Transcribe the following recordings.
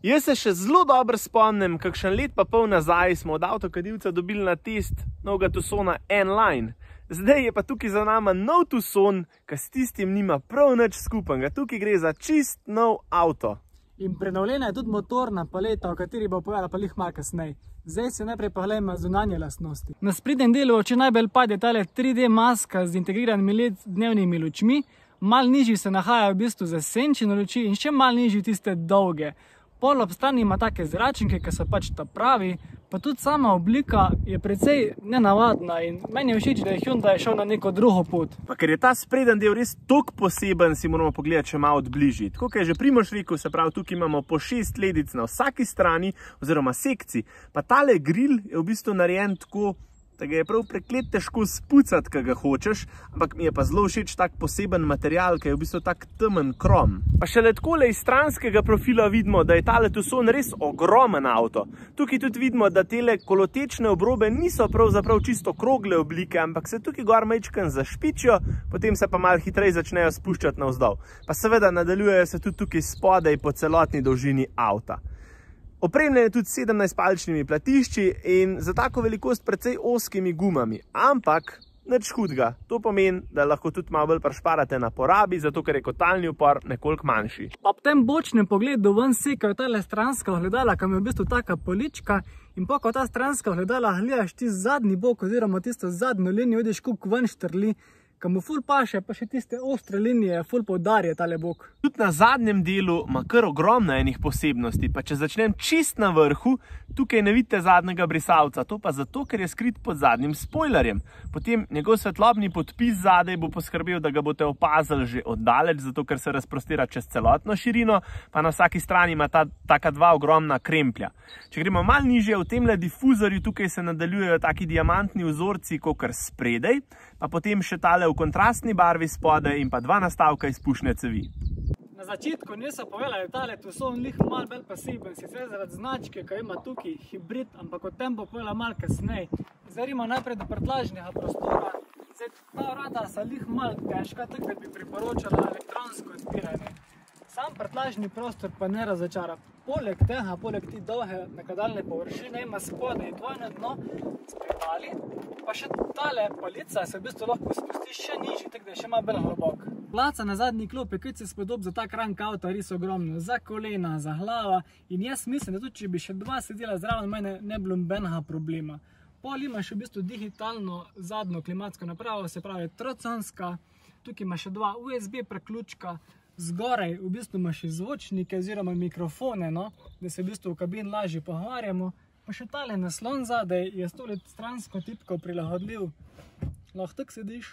Jaz se še zelo dobro spomnim, kakšen let pa pol nazaj smo od avtokadilca dobili na test novega Tucsona N-Line. Zdaj je pa tukaj za nama nov Tucson, ki s tistim nima prav nič skupnega. Tukaj gre za čist nov avto. In prenovljena je tudi motorna paleta, o kateri bo povedala pa lih malo kasneje. Zdaj se najprej pogledamo zunanje lastnosti. Na sprednjem delu oči najbolj pade tale 3D maska z integriranimi LED-dnevnimi lučmi. Mal nižji se nahajajo v bistvu zasenčene luči in še mal nižji tiste dolge. Pol ob strani ima take zračnike, ki so pač ta pravi, pa tudi sama oblika je precej nenavadna in meni je všeč, da je Hyundai šel na neko drugo pot. Pa ker je ta spreden del res toliko poseben, si moramo pogledati še malo odbližji. Tako kot je že Primož rekel, se pravi, tukaj imamo po 6 ledic na vsaki strani oziroma sekciji. Pa tale grill je v bistvu narejen tako, da ga je prav preklet težko spucati, kaj ga hočeš, ampak mi je pa zelo všeč tak poseben material, ki je v bistvu tak temen krom. Pa šele takole iz stranskega profila vidimo, da je tale Tucson res ogromen avto. Tukaj tudi vidimo, da tele kolotečne obrobe niso pravzaprav čisto krogle oblike, ampak se tukaj gor majčkeno zašpičijo, potem se pa malo hitreje začnejo spuščati navzdol. Pa seveda nadaljujejo se tudi tukaj spodaj po celotni dolžini avta. Opremljen je tudi 17-palčnimi platišči in za tako velikost precej ozkimi gumami, ampak nič hudega. To pomeni, da lahko tudi malo bolj prišparate na porabi, zato ker je kotalni upor nekoliko manjši. Ob tem bočnem pogledu ven sekajo tale stranska ogledala, ki je v bistvu taka polička, in pa ko ta stranska ogledala gledaš ti zadnji bok oziroma tisto zadnjo linijo, vidiš koliko ven štrli, ki mu ful paše, pa še tiste ostre linije ful poudarje tale bok. Tudi na zadnjem delu ima kar ogromno enih posebnosti, pa če začnem čist na vrhu, tukaj ne vidite zadnjega brisalca, to pa zato, ker je skrit pod zadnjim spoilerjem. Potem njegov svetlobni podpis zadaj bo poskrbel, da ga boste opazili že oddaleč, zato ker se razprostira čez celotno širino, pa na vsaki strani ima taka dva ogromna kremplja. Če gremo malo nižje, v temle difuzorju tukaj se nadaljujejo taki diamantni vzorci, kakor spredaj, pa potem še tale v kontrastni barvi spodaj in pa dva nastavka izpušne cevi. Na začetku niso povedali, da je tale Tucson lih malo bolj poseben, sicer zaradi značke, ki ima tukaj hibrid, ampak o tem bo povedala malo kasneje. Zdaj imamo najprej do prtljažnega prostora. Zdaj, ta vrata so lih malo težka, tako da bi priporočala elektronsko odpiranje. Sam prtljažni prostor pa ne razočara. Poleg tega, poleg te dolge nakladalne površine ima spodaj dvojno dno s predali, pa še tale palica se v bistvu lahko spusti še nižji, tako da je še malo bolj globok. Placa na zadnji klopi, kot se spodob za tak rank avta, res ogromno. Za kolena, za glava in jaz mislim, da tudi če bi še dva sedela zraven mene, ne bilo nobenega problema. Pol imaš v bistvu digitalno zadnjo klimatsko napravo, se pravi troconska, tukaj imaš še dva USB preključka, zgoraj v bistvu imaš zvočnike oziroma mikrofone, no, da se v bistvu v kabin lažje pogovarjamo. Pa še tale naslon zadaj je s tole stransko tipko prilagodljiv. Lahko tak sediš,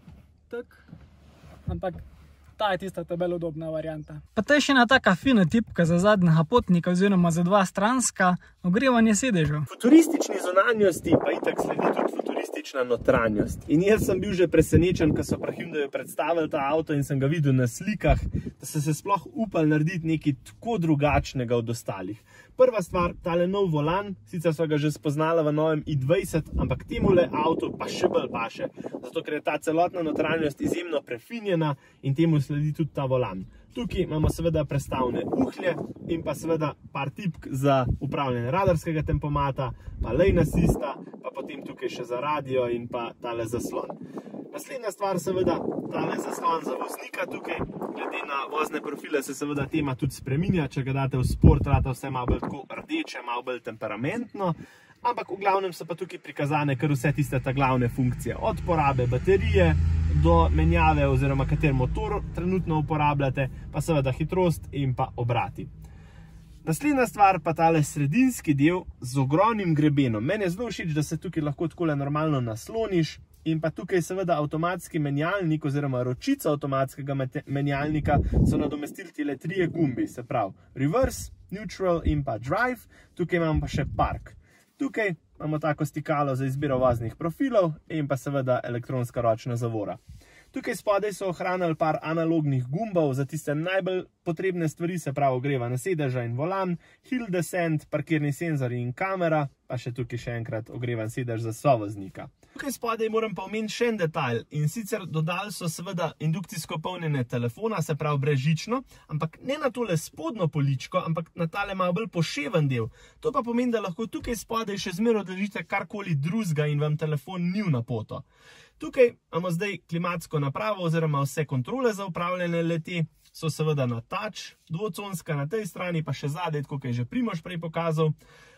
tak, ampak ta je tista tabel udobna varianta. Pa to je še ena taka fina tipka za zadnjega potnika oziroma za dva stranska, ogrevanje sedežev. Futuristični zunanjosti pa itak sledi tudi futuristična notranjost. In jaz sem bil že presenečen, ko so pri Hyundaiu predstavili ta avto in sem ga videl na slikah, da so se sploh upali narediti nekaj tako drugačnega od ostalih. Prva stvar, tale nov volan, sicer so ga že spoznali v novem i20, ampak temule avto pa še bolj paše, zato ker je ta celotna notranjost izjemno prefinjena in temu sledi tudi ta volan. Tukaj imamo seveda prestavne uhlje in pa seveda par tipk za upravljanje radarskega tempomata, pa lane assista, pa potem tukaj še za radio in pa tale zaslon. Naslednja stvar seveda, tale zaslon za voznika tukaj, glede na vozne profile se seveda tema tudi spreminja, če ga date v sport, rata vse malo bolj tako rdeče, malo bolj temperamentno, ampak v glavnem so pa tukaj prikazane kar vse tiste ta glavne funkcije, od porabe baterije do menjave oziroma kater motor trenutno uporabljate, pa seveda hitrost in pa obrati. Naslednja stvar pa tale sredinski del z ogromnim grebenom. Meni je zelo všeč, da se tukaj lahko takole normalno nasloniš in pa tukaj seveda avtomatski menjalnik oziroma ročica avtomatskega menjalnika so nadomestili tile trije gumbi, se pravi reverse, neutral in pa drive, tukaj imamo pa še park. Tukaj imamo tako stikalo za izbiro voznih profilov in pa seveda elektronska ročna zavora. Tukaj spodaj so ohranili par analognih gumbov za tiste najbolj potrebne stvari, se pravi ogrevanje sedeža in volan, hill descent, parkirni senzorji in kamera, pa še tukaj še enkrat ogrevan sedež za sovoznika. Tukaj spodaj moram pa omeniti še en detalj, in sicer dodali so seveda indukcijsko polnjenje telefona, se pravi brezžično, ampak ne na tole spodnjo poličko, ampak na tale malo bolj poševen del. To pa pomeni, da lahko tukaj spodaj še zmeraj odložite karkoli drugega in vam telefon ni v napoto. Tukaj imamo zdaj klimatsko napravo oziroma vse kontrole za upravljanje le-te, so seveda na touch, dvoconska na tej strani, pa še zadaj, kot je že Primož prej pokazal.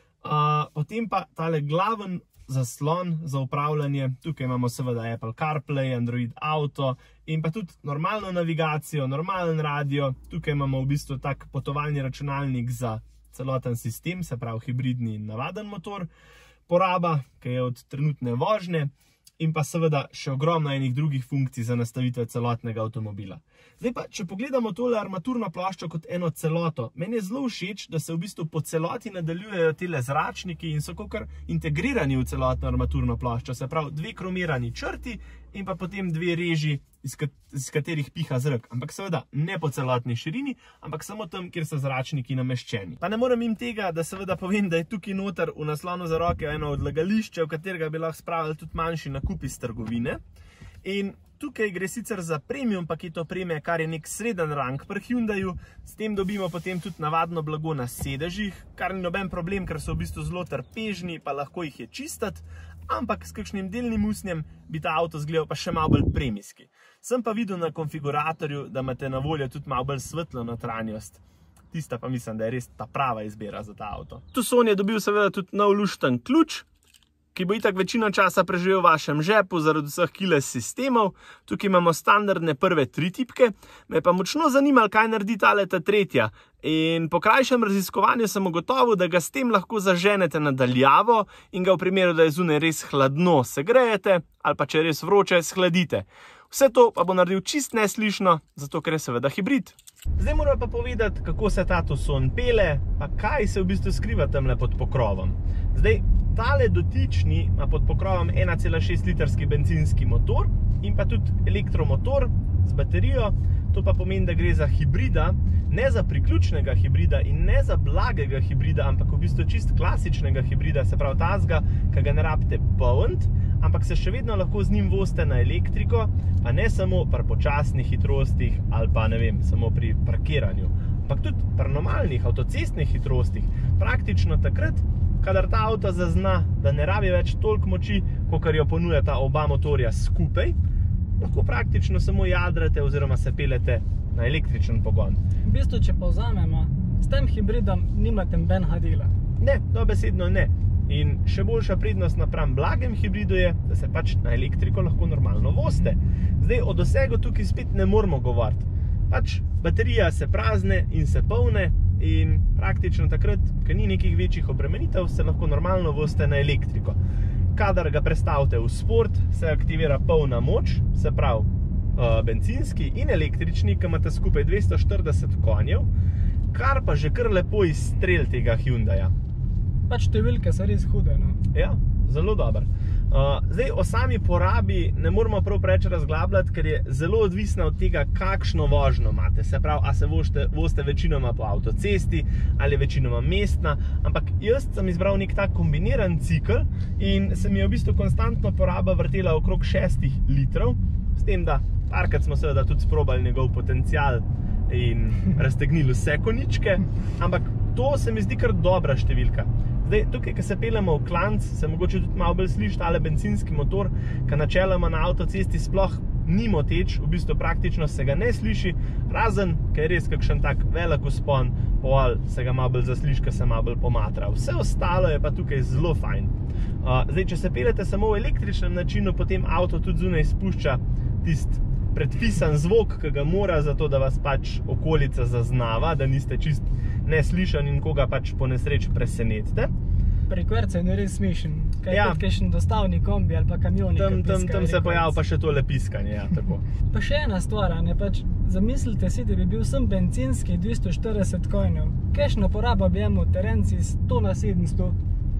Potem pa tale glaven zaslon za upravljanje, tukaj imamo seveda Apple CarPlay, Android Auto in pa tudi normalno navigacijo, normalen radio. Tukaj imamo v bistvu tak potovalni računalnik za celoten sistem, se pravi hibridni in navaden motor, poraba, ki je od trenutne vožnje, in pa seveda še ogromno enih drugih funkcij za nastavitev celotnega avtomobila. Zdaj pa, če pogledamo tole armaturno ploščo kot eno celoto, meni je zelo všeč, da se v bistvu po celoti nadaljujejo tele zračniki in so kakor integrirani v celotno armaturno ploščo, se pravi dve kromirani črti in pa potem dve reži, iz katerih piha zrak. Ampak seveda ne po celotni širini, ampak samo tam, kjer so zračniki nameščeni. Pa ne morem jim tega, da seveda povem, da je tukaj noter v naslonu za roke eno odlagališče, v katerega bi lahko spravili tudi manjši nakup iz trgovine. In tukaj gre sicer za premium paket opreme, kar je nek sreden rang pri Hyundaiu, s tem dobimo potem tudi navadno blago na sedežih, kar ni noben problem, ker so v bistvu zelo trpežni, pa lahko jih je čistiti, ampak s kakšnim delnim usnjem bi ta avto izgledal pa še malo bolj premijski. Sem pa videl na konfiguratorju, da imate na voljo tudi malo bolj svetlo notranjost. Tista pa mislim, da je res ta prava izbira za ta avto. Tucson je dobil seveda tudi nov lušten ključ, ki bo itak večino časa preživel v vašem žepu zaradi vseh keyless sistemov. Tukaj imamo standardne prve 3 tipke. Me pa močno zanimalo, kaj naredi tale ta tretja. In po krajšem raziskovanju sem ugotovil, da ga s tem lahko zaženete nadaljavo in ga v primeru, da je zunaj res hladno, segrejete ali pa če je res vroče, shladite. Vse to pa bo naredil čist neslišno, zato ker je seveda hibrid. Zdaj moram pa povedati, kako se ta Tucson pele, pa kaj se v bistvu skriva tamle pod pokrovom. Zdaj, tale dotični ima pod pokrovom 1,6 litrski bencinski motor in pa tudi elektromotor z baterijo. To pa pomeni, da gre za hibrida, ne za priključnega hibrida in ne za blagega hibrida, ampak v bistvu čist klasičnega hibrida, se pravi tazga, ki ga ne rabite polniti, ampak se še vedno lahko z njim vozite na elektriko, pa ne samo pri počasnih hitrostih ali pa ne vem, samo pri parkiranju, ampak tudi pri normalnih avtocestnih hitrostih, praktično takrat, kadar ta avto zazna, da ne rabi več toliko moči, kakor jo ponujata oba motorja skupaj, lahko praktično samo jadrate oziroma se pelete na električen pogon. V bistvu, če povzamemo, s tem hibridom nimate nobenega dela. Ne, dobesedno ne. In še boljša prednost napram blagem hibridu je, da se pač na elektriko lahko normalno vozite. Zdaj, o dosegu tukaj spet ne moramo govoriti. Pač baterija se prazne in se polne in praktično takrat, ko ni nekih večjih obremenitev, se lahko normalno vozite na elektriko. Kadar ga prestavite v sport, se aktivira polna moč, se pravi bencinski in električni, ki imate skupaj 240 konjev, kar pa že kar lepo izstrel tega Hyundaia. Pač številke so res hude, no. Ja, zelo dober. Zdaj, o sami porabi ne moramo prav preveč razglabljati, ker je zelo odvisna od tega, kakšno vožnjo imate. Se pravi, a se vozite večinoma po avtocesti ali večinoma mestna, ampak jaz sem izbral nek tak kombiniran cikel in se mi je v bistvu konstantno poraba vrtela okrog 6 litrov, s tem, da parkrat smo seveda tudi sprobali njegov potencial in raztegnili vse koničke, ampak to se mi zdi kar dobra številka. Zdaj, tukaj, ko se peljemo v klanc, se mogoče tudi malo bolj sliši tale bencinski motor, ki načeloma na avtocesti sploh ni moteč, v bistvu praktično se ga ne sliši, razen, ker je res kakšen tak velik vzpon, pol se ga malo bolj zasliši, ko se malo bolj pomatra. Vse ostalo je pa tukaj zelo fajn. Zdaj, če se peljete samo v električnem načinu, potem avto tudi zunaj spušča tisti predpisan zvok, ki ga mora zato, da vas pač okolica zaznava, da niste čist neslišan in koga pač po nesreči presenetite. Pri kvercu je res smešen, kaj je tudi kakšen dostavni kombi ali pa kamioni. Tam se pojavi pa še tole piskanje, ja, tako. Pa še ena stvar, ne, pač zamislite si, da bi bil sem bencinski 240 konjev. Kakšna poraba bi imel terenci 100 na 700?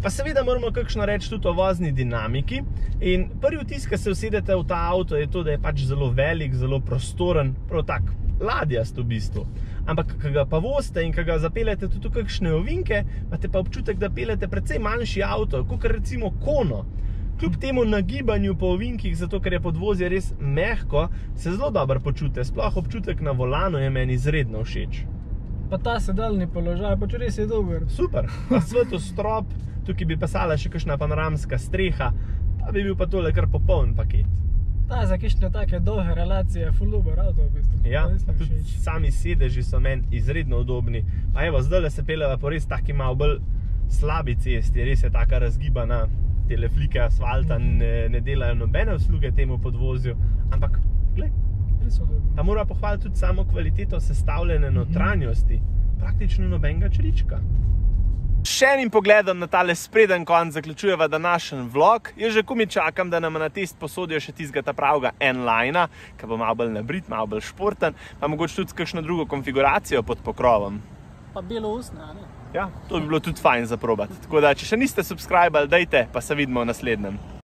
Pa seveda moramo kakšno reči tudi o vozni dinamiki. In prvi vtis, ko se usedete v ta avto, je to, da je pač zelo velik, zelo prostoren, prav tak ladjast v bistvu. Ampak, ko ga pa vozite in ko ga zapeljete tudi v kakšne ovinke, imate pa občutek, da peljete precej manjši avto, kakor recimo Kono. Kljub temu nagibanju po ovinkih, zato ker je podvozje res mehko, se zelo dobro počutite. Sploh občutek na volanu je meni izredno všeč. Pa ta sedalni položaj, pač res je dober. Super, pa svetostrop, tukaj bi pasala še kakšna panoramska streha, pa bi bil pa tole kar popoln paket. Ta za kakšne take dolge relacije je ful dober avto v bistvu. Ja, pa tudi sami sedeži so meni izredno udobni. Pa evo, zdajle se peljeva po res taki malo bolj slabi cesti, res je taka razgibana, tele flike asfalta ne delajo nobene usluge temu podvozju, ampak glej, pa mora pohvaliti tudi samo kvaliteto sestavljene notranjosti, praktično nobenega črička. Še enim pogledom na tale spreden konc zaključujeva današnji vlog. Jaz že komaj čakam, da nam na test posodijo še tistega ta pravega N-Linea, ki bo malo bolj nabrit, malo bolj športen, pa mogoče tudi s kakšno drugo konfiguracijo pod pokrovom. Pa belo usne, a ne? Ja, to bi bilo tudi fajn za probati. Tako da, če še niste subscribali, dajte, pa se vidimo v naslednjem.